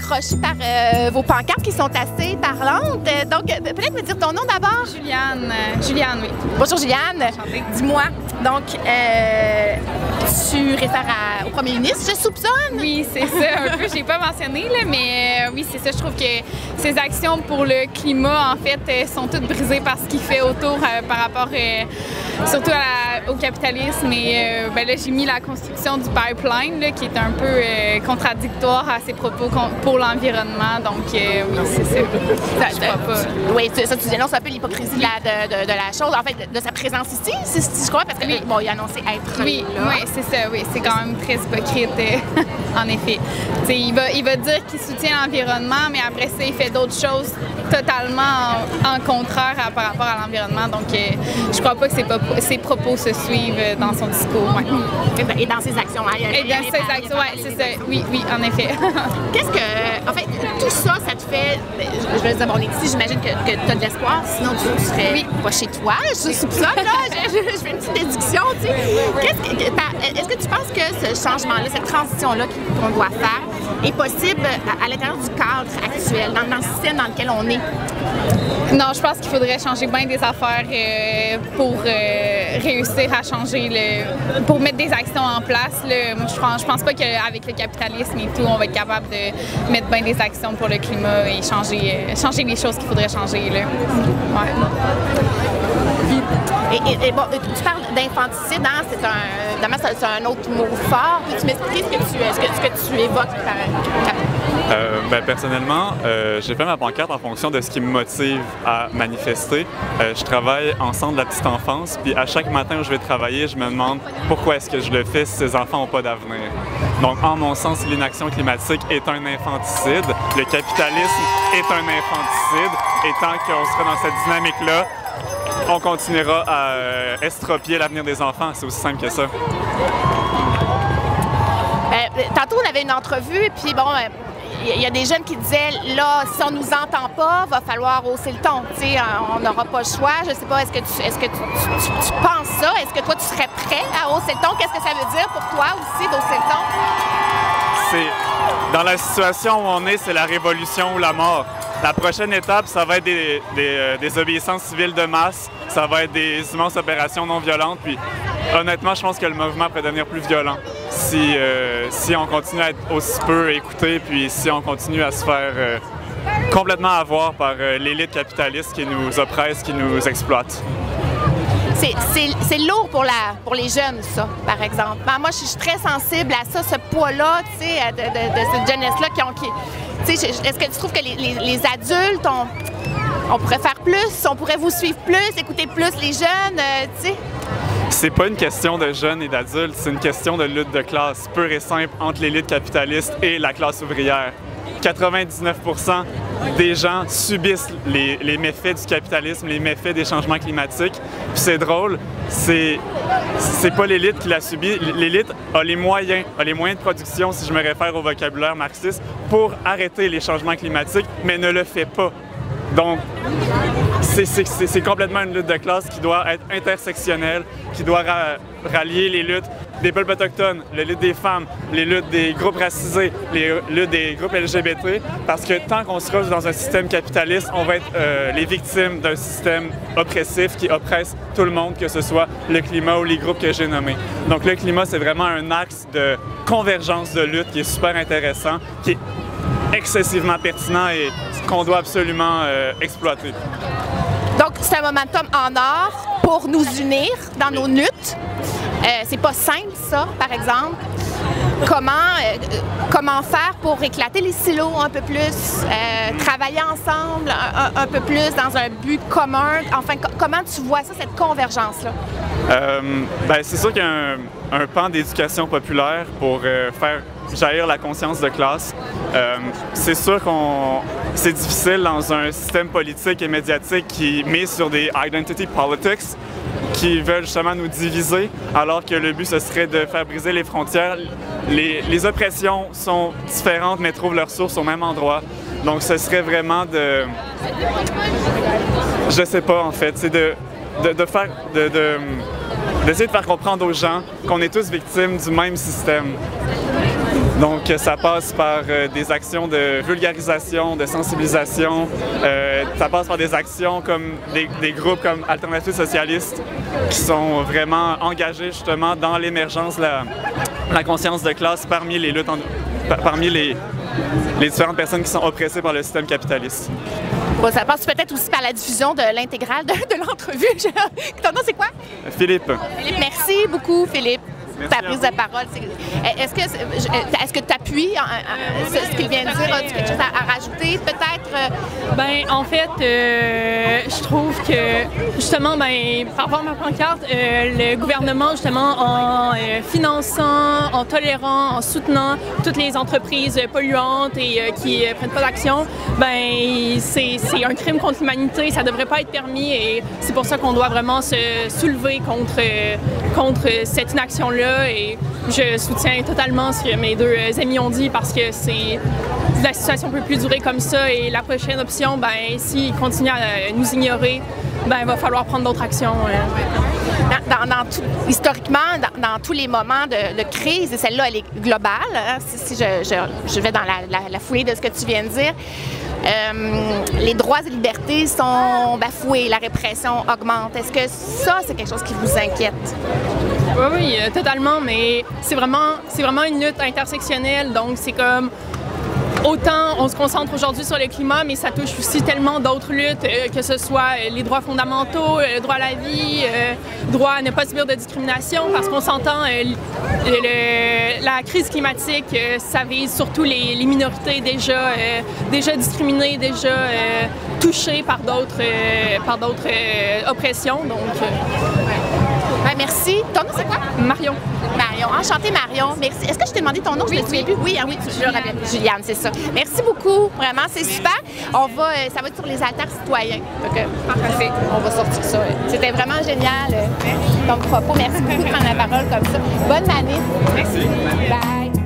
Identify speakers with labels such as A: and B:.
A: accrochés par vos pancartes qui sont assez parlantes. Donc, peut-être me dire ton nom d'abord?
B: Juliane. Juliane, oui.
A: Bonjour Juliane.
B: Enchantée.
A: Dis-moi, donc, tu réfères au premier ministre, je soupçonne?
B: Oui, c'est ça, un peu. Je l'ai pas mentionné, là, mais oui, c'est ça. Je trouve que ses actions pour le climat, en fait, sont toutes brisées par ce qu'il fait autour par rapport surtout au capitalisme. Et ben là, j'ai mis la construction du pipeline, là, qui est un peu contradictoire à ses propos pour l'environnement. Donc, oui, c'est ça. Je crois pas.
A: Oui, ça, tu dénonces un peu l'hypocrisie de la chose, en fait, de sa présence ici, si je crois, parce que,
B: oui.
A: Bon, il a annoncé être
B: oui,
A: là.
B: Oui, c'est ça, oui. C'est quand même très hypocrite, en effet. T'sais, il va dire qu'il soutient l'environnement, mais après ça, il fait d'autres choses totalement en contraire par rapport à l'environnement. Donc, je crois pas que ses propos se suivent dans son discours. Ouais.
A: Et dans ses actions. Hein,
B: et dans ses actions, oui, c'est ça. Oui, oui, en effet.
A: Qu'est-ce que... En fait, tout ça, ça te fait... Je veux dire, bon, on est ici, j'imagine que tu as de l'espoir, sinon tu serais pas chez toi. Je soupçonne, là. Je fais une petite déduction, tu sais. Est-ce que tu penses que ce changement-là, cette transition-là qu'on doit faire, est possible à l'intérieur du cadre actuel, dans le système dans lequel on est?
B: Non, je pense qu'il faudrait changer bien des affaires pour réussir à changer pour mettre des actions en place. Moi, je pense pas qu'avec le capitalisme et tout, on va être capable de mettre bien des actions pour le climat et changer les choses qu'il faudrait changer. Là. Ouais.
A: Et bon, tu parles d'infanticide, hein? C'est un autre mot fort. Peux-tu m'expliquer ce que tu évoques par
C: personnellement, j'ai fait ma pancarte en fonction de ce qui me motive à manifester. Je travaille en centre de la petite enfance, puis à chaque matin où je vais travailler, je me demande pourquoi est-ce que je le fais si ces enfants n'ont pas d'avenir. Donc, en mon sens, l'inaction climatique est un infanticide, le capitalisme est un infanticide, et tant qu'on sera dans cette dynamique-là, on continuera à estropier l'avenir des enfants. C'est aussi simple que ça.
A: Tantôt, on avait une entrevue, puis bon, il y a des jeunes qui disaient, là, si on nous entend pas, va falloir hausser le ton. Tu sais, on n'aura pas le choix. Je sais pas, est-ce que tu penses ça? Est-ce que toi, tu serais prêt à hausser le ton? Qu'est-ce que ça veut dire pour toi aussi d'hausser le ton?
C: Dans la situation où on est, c'est la révolution ou la mort. La prochaine étape, ça va être des obéissances civiles de masse, ça va être des immenses opérations non violentes. Puis, honnêtement, je pense que le mouvement peut devenir plus violent si on continue à être aussi peu écouté, puis si on continue à se faire complètement avoir par l'élite capitaliste qui nous oppresse, qui nous exploite.
A: C'est lourd pour les jeunes, ça, par exemple. Moi, je suis très sensible à ça, ce poids-là, tu sais, de cette jeunesse-là est-ce que tu trouves que les adultes, on pourrait faire plus, on pourrait vous suivre plus, écouter plus les jeunes, tu sais?
C: C'est pas une question de jeunes et d'adultes, c'est une question de lutte de classe pure et simple entre l'élite capitaliste et la classe ouvrière. 99% des gens subissent les méfaits du capitalisme, les méfaits des changements climatiques. Puis c'est drôle, c'est pas l'élite qui l'a subi. L'élite a les moyens de production, si je me réfère au vocabulaire marxiste, pour arrêter les changements climatiques, mais ne le fait pas. Donc, c'est complètement une lutte de classe qui doit être intersectionnelle, qui doit rallier les luttes des peuples autochtones, les luttes des femmes, les luttes des groupes racisés, les luttes des groupes LGBT, parce que tant qu'on sera dans un système capitaliste, on va être les victimes d'un système oppressif qui oppresse tout le monde, que ce soit le climat ou les groupes que j'ai nommés. Donc le climat, c'est vraiment un axe de convergence de lutte qui est super intéressant, qui est excessivement pertinent et qu'on doit absolument exploiter.
A: Donc, c'est un momentum en or pour nous unir dans nos luttes. C'est pas simple, ça, par exemple. Comment faire pour éclater les silos un peu plus, travailler ensemble un peu plus dans un but commun? Enfin, comment tu vois ça, cette convergence-là?
C: C'est sûr qu'il y a un pan d'éducation populaire pour faire jaillir la conscience de classe. C'est sûr c'est difficile dans un système politique et médiatique qui mise sur des identity politics qui veulent justement nous diviser, alors que le but, ce serait de faire briser les frontières. Les oppressions sont différentes, mais trouvent leur source au même endroit. Donc, ce serait vraiment de... Je sais pas, en fait. C'est d'essayer de faire comprendre aux gens qu'on est tous victimes du même système. Donc, ça passe par des actions de vulgarisation, de sensibilisation. Ça passe par des actions comme des groupes comme Alternatives socialistes qui sont vraiment engagés justement dans l'émergence de la conscience de classe parmi les luttes, parmi les différentes personnes qui sont oppressées par le système capitaliste.
A: Bon, ça passe peut-être aussi par la diffusion de l'intégrale de l'entrevue. Ton nom, c'est quoi?
C: Philippe.
A: Philippe, merci beaucoup, Philippe. Ta prise de parole. Est-ce que tu appuies ce qu'il vient de dire? As-tu quelque chose à rajouter, peut-être?
D: Ben, en fait, je trouve que, justement, ben, par rapport à ma pancarte, le gouvernement, justement, en finançant, en tolérant, en soutenant toutes les entreprises polluantes et qui prennent pas d'action, ben, c'est un crime contre l'humanité. Ça devrait pas être permis et c'est pour ça qu'on doit vraiment se soulever contre cette inaction-là. Et je soutiens totalement ce que mes deux amis ont dit parce que la situation ne peut plus durer comme ça et la prochaine option, ben, s'ils continuent à nous ignorer, ben, il va falloir prendre d'autres actions.
A: Historiquement, dans tous les moments de crise, et celle-là, elle est globale, hein, si je vais dans la foulée de ce que tu viens de dire, les droits et libertés sont bafoués, la répression augmente. Est-ce que ça, c'est quelque chose qui vous inquiète?
D: Oui, totalement, mais c'est vraiment une lutte intersectionnelle, donc c'est comme autant on se concentre aujourd'hui sur le climat, mais ça touche aussi tellement d'autres luttes, que ce soit les droits fondamentaux, le droit à la vie, droit à ne pas subir de discrimination, parce qu'on s'entend, la crise climatique, ça vise surtout les minorités déjà discriminées, déjà touchées par d'autres oppressions. Donc,
A: ben, merci. Ton nom, c'est quoi?
D: Marion.
A: Marion. Enchantée, Marion. Merci. Est-ce que je t'ai demandé ton nom? Je me souviens plus. Oui, hein, oui, Juliane, c'est ça. Merci beaucoup. Vraiment, c'est super. Ça va être sur les haltères citoyens. Donc, parfait. On va sortir ça. C'était vraiment génial, ton propos. Merci beaucoup de prendre la parole comme ça. Bonne année.
C: Merci.
A: Bye.